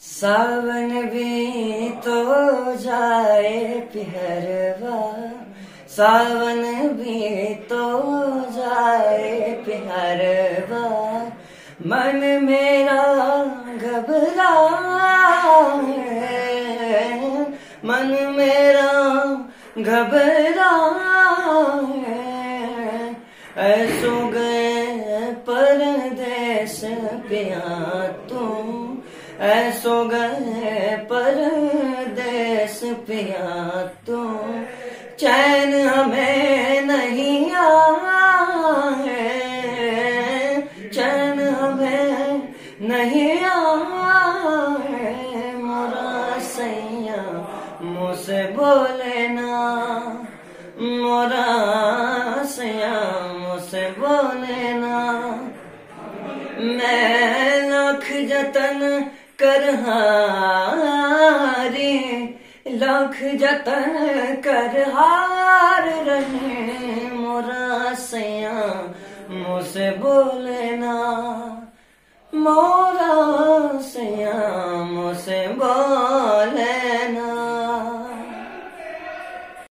सावन भी तो जाए पिहरवा, सावन भी तो जाए पिहरवा, मन मेरा घबराए, मन मेरा घबराए। ऐसो गए परदेस पिया तुम, ऐसो गए परदेस पिया तुम, चैन हमें नहीं आए, चैन हमें नहीं आए। मोरा सैया मुझसे बोले ना, मोरा सैया मुझसे बोले ना। मैं लाख जतन कर हारी, लाख जतन कर हार रहे। मोरा सैया मुझसे बोले ना, मोरा सैया मुझसे बोले।